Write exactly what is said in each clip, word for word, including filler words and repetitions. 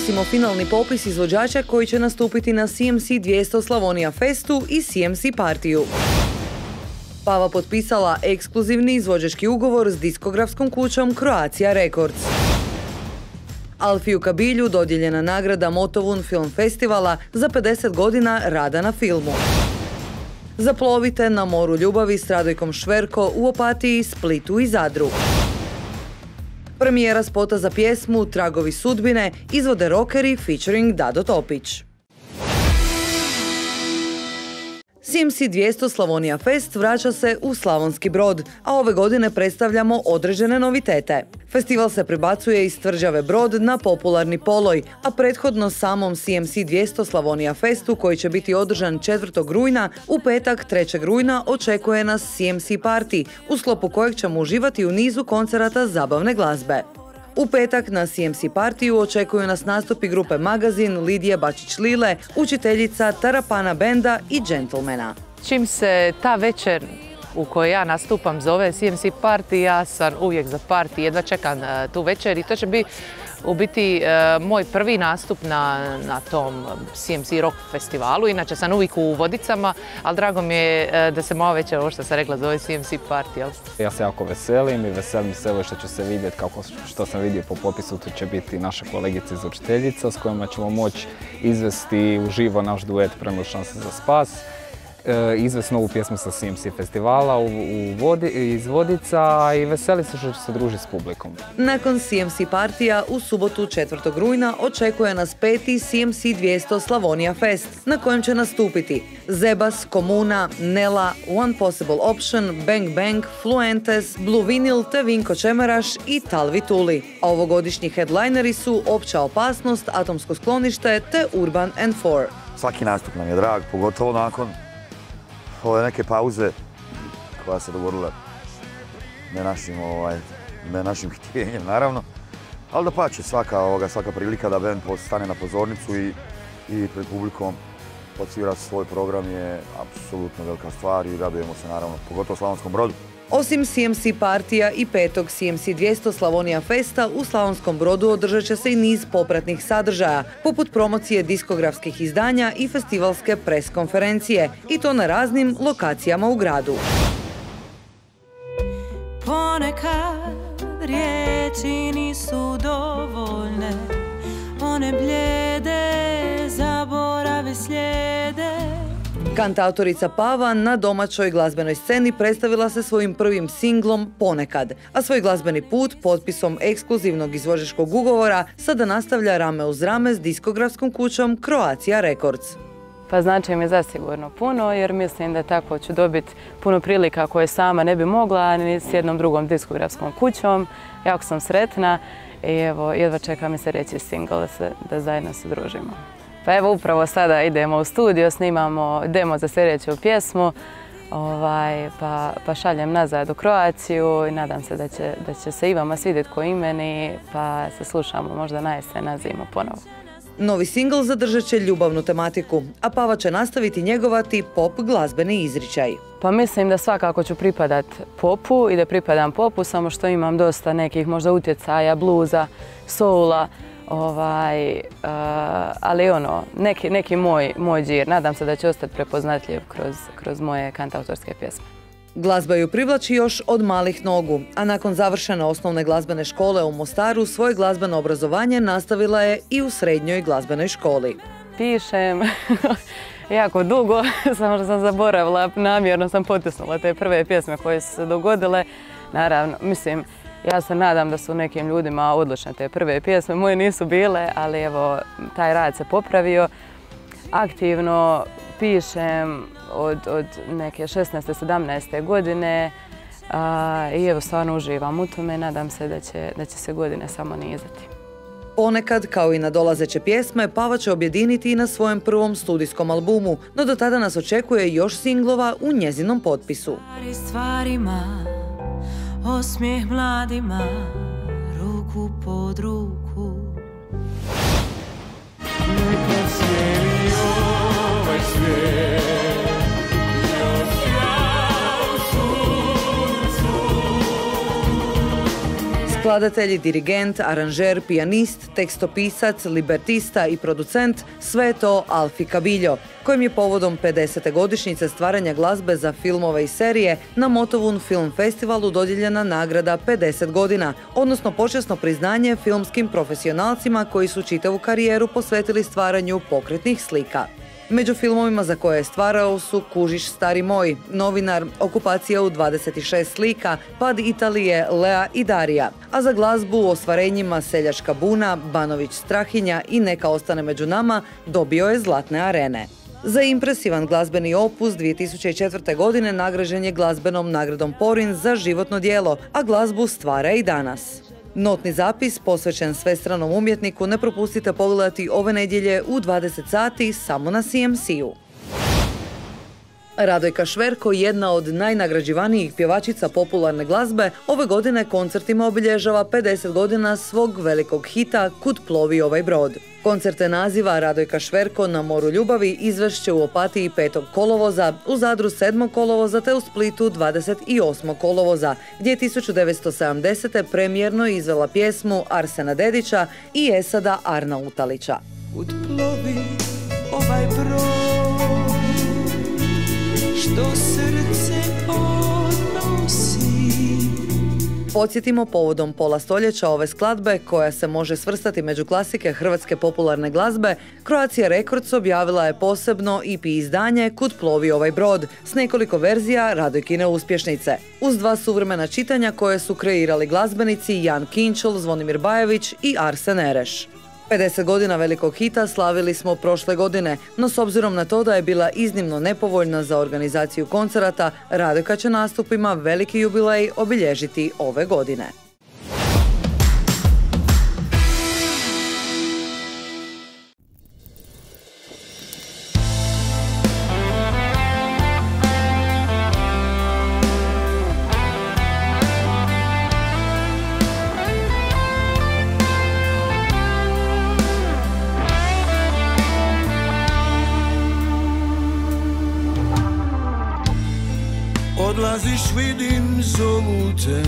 iznosimo finalni popis izvođača koji će nastupiti na C M C dvjesto Slavonija Festu i C M C partiju. Pava potpisala ekskluzivni izvođački ugovor s diskografskom kućom Croatia Records. Alfiju Kabilju dodijeljena nagrada Motovun Film Festivala za pedeset godina rada na filmu. Zaplovite na moru ljubavi s Radojkom Šverko u Opatiji, Splitu i Zadru. Premijera spota za pjesmu Tragovi sudbine izvode rockeri featuring Dado Topić. C M C dvjesto Slavonija Fest vraća se u Slavonski Brod, a ove godine predstavljamo određene novitete. Festival se prebacuje iz tvrđave Brod na popularni Poloj, a prethodno samom C M C dvjesto Slavonija Festu, koji će biti održan četvrtog rujna, u petak trećeg rujna očekuje nas C M C Party, u sklopu kojeg ćemo uživati u nizu koncerata zabavne glazbe. U petak na C M C partiju očekuju nas nastupi grupe Magazin, Lidije Bačić-Lile, učiteljica Tarapana benda i Gentlemana. Čim se ta večer u kojoj ja nastupam zove C M C Party, ja sam uvijek za party, jedva čekam tu večer i to će biti u biti moj prvi nastup na, na tom C M C rock festivalu. Inače sam uvijek u Vodicama, ali drago mi je da se moja večer, ovo što sam rekla, zove C M C Party. Jel? Ja se jako veselim i veselim se evo što ću se vidjeti, kako što sam vidio po popisu, tu će biti naša kolegica iz učiteljica s kojima ćemo moći izvesti uživo naš duet Premda šanse za spas. Izvesti novu pjesmu sa C M C festivala u, u Vodi, iz Vodica i veseli se što će se družiti s publikom. Nakon C M C partija u subotu četvrtog rujna očekuje nas peti C M C dvjesto Slavonija Fest, na kojem će nastupiti Zebas, Komuna, Nela, One Possible Option, Bang Bang, Fluentes, Blue Vinyl te Vinko Čemeraš i Talvi Tuli. A ovogodišnji headlineri su Opća opasnost, Atomsko sklonište te Urban and Four. Svaki nastup nam je drag, pogotovo nakon ove neke pauze koja se dogodila ne našim, ovaj, ne našim htjenjem, naravno. Ali da pače, svaka, ovoga, svaka prilika da band stane na pozornicu i, i pred publikom odsvira svoj program je apsolutno velika stvar i radujemo se, naravno, pogotovo u Slavonskom Brodu. Osim C M C partija i petog C M C dvjesto Slavonija Festa, u Slavonskom Brodu održat će se i niz popratnih sadržaja, poput promocije diskografskih izdanja i festivalske pres konferencije, i to na raznim lokacijama u gradu. Ponekad riječi nisu dovoljne, one bljede, zaborave slijede. Kantautorica Pava na domaćoj glazbenoj sceni predstavila se svojim prvim singlom Ponekad, a svoj glazbeni put potpisom ekskluzivnog izvođačkog ugovora sada nastavlja rame uz rame s diskografskom kućom Croatia Records. Pa znači mi zasigurno puno, jer mislim da tako ću dobiti puno prilika koje sama ne bi mogla, ni s jednom drugom diskografskom kućom. Jako sam sretna i evo, jedva čeka mi se reći single da, se, da zajedno se družimo. Pa evo, upravo sada idemo u studio, snimamo demo za sljedeću pjesmu, ovaj, pa, pa šaljem nazad u Kroaciju i nadam se da će, da će se i vama svidjeti ko i meni, pa se slušamo možda na jesen na zimu ponovo. Novi singl zadržat će ljubavnu tematiku, a Pava će nastaviti njegovati pop glazbeni izričaj. Pa mislim da svakako ću pripadat popu i da pripadam popu, samo što imam dosta nekih možda utjecaja, bluza, soula, ovaj, uh, ali ono, neki, neki moj, moj džir. Nadam se da će ostati prepoznatljiv kroz, kroz moje kantautorske pjesme. Glazba ju privlači još od malih nogu, a nakon završene osnovne glazbene škole u Mostaru svoje glazbeno obrazovanje nastavila je i u srednjoj glazbenoj školi. Pišem jako dugo, samo što sam zaboravila, namjerno sam potisnula te prve pjesme koje su se dogodile. Naravno, mislim, ja se nadam da su nekim ljudima odlične te prve pjesme, moje nisu bile, ali evo, taj rad se popravio. Aktivno pišem od, od neke šesnaeste sedamnaeste godine a, i evo stvarno uživam u tome, nadam se da će, da će se godine samo nizati. Ponekad, kao i na dolazeće pjesme, Pava će objediniti i na svojem prvom studijskom albumu, no do tada nas očekuje još singlova u njezinom potpisu. Stvarima, osmijeh mladima, ruku pod ruku. Neka cijeli ovaj svijet S Skladatelji, dirigent, aranžer, pijanist, tekstopisac, libertista i producent, sve je to Alfi Kabiljo, kojem je povodom pedesete godišnjice stvaranja glazbe za filmove i serije na Motovun Film Festivalu dodijeljena nagrada pedeset godina, odnosno počasno priznanje filmskim profesionalcima koji su čitavu karijeru posvetili stvaranju pokretnih slika. Među filmovima za koje je stvarao su Kužiš stari moj, Novinar, Okupacija u dvadeset šest slika, Pad Italije, Lea i Darija, a za glazbu u ostvarenjima Seljačka buna, Banović Strahinja i Neka ostane među nama dobio je Zlatne arene. Za impresivan glazbeni opus dvije tisuće četvrte. godine nagrađen je glazbenom nagradom Porin za životno djelo, a glazbu stvara i danas. Notni zapis posvećen svestranom umjetniku ne propustite pogledati ove nedjelje u dvadeset sati samo na C M C-u. Radojka Šverko, jedna od najnagrađivanijih pjevačica popularne glazbe, ove godine koncertima obilježava pedeset godina svog velikog hita Kud plovi ovaj brod. Koncerte naziva Radojka Šverko na moru ljubavi izvešće u Opatiji petog kolovoza, u Zadru sedmog kolovoza te u Splitu dvadeset osmog kolovoza, gdje je tisuću devetsto sedamdesete. premijerno izvela pjesmu Arsena Dedića i Esada Arna Utalića. Kud plovi ovaj brod, što srce odnosi. Podsjetimo, povodom pola stoljeća ove skladbe, koja se može svrstati među klasike hrvatske popularne glazbe, Croatia Records objavila je posebno E P izdanje Kud plovi ovaj brod s nekoliko verzija Radojkine uspješnice, uz dva suvremena čitanja koje su kreirali glazbenici Jan Kinčel, Zvonimir Bajević i Arsen Ereš. pedeset godina velikog hita slavili smo prošle godine, no s obzirom na to da je bila iznimno nepovoljna za organizaciju koncerata, Radojka će nastupima veliki jubilej obilježiti ove godine. Odlaziš, vidim, zovu te.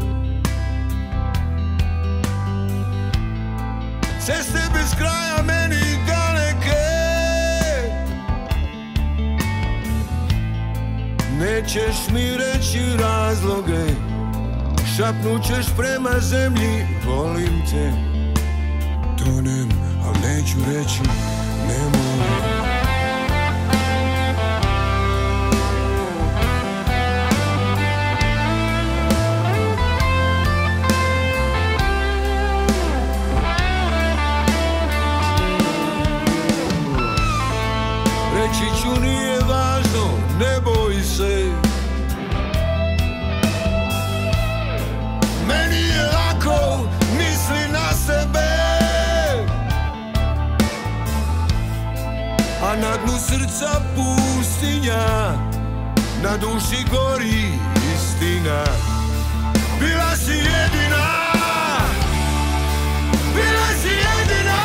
Ceste bez kraja meni daleke. Nećeš mi reći razloge, šapnut ćeš prema zemlji, volim te. Tonem, al neću reći, nemoj. Reći ću nije važno, ne boj se. Meni je lako, misli na sebe. A na dnu srca pustinja, na duši gori istina. Bila si jedina, bila si jedina.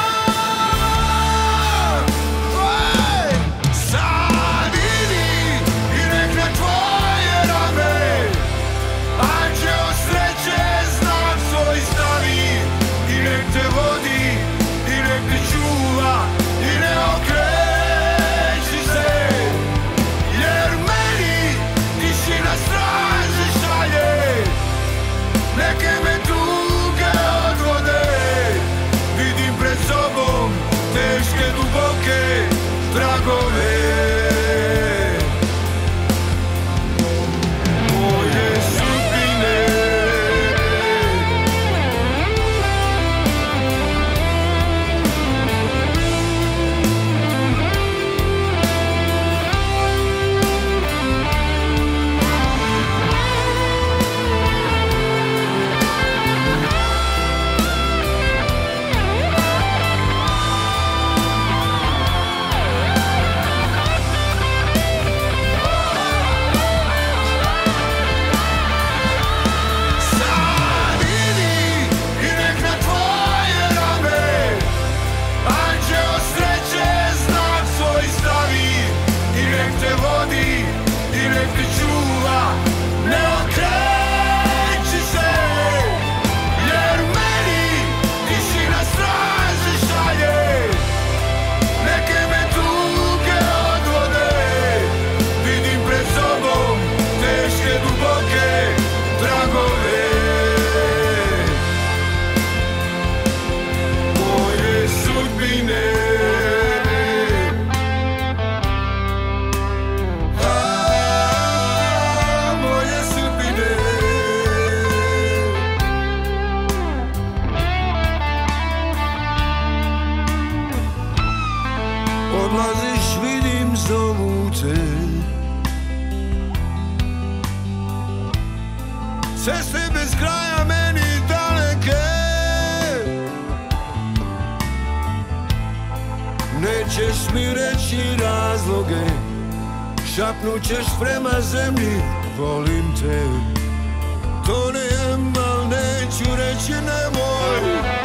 Neke me tu ceste bez kraja meni daleke. Nećeš mi reći razloge, šapnut ćeš prema zemlji, volim te. To ne, al neću reći nemoj.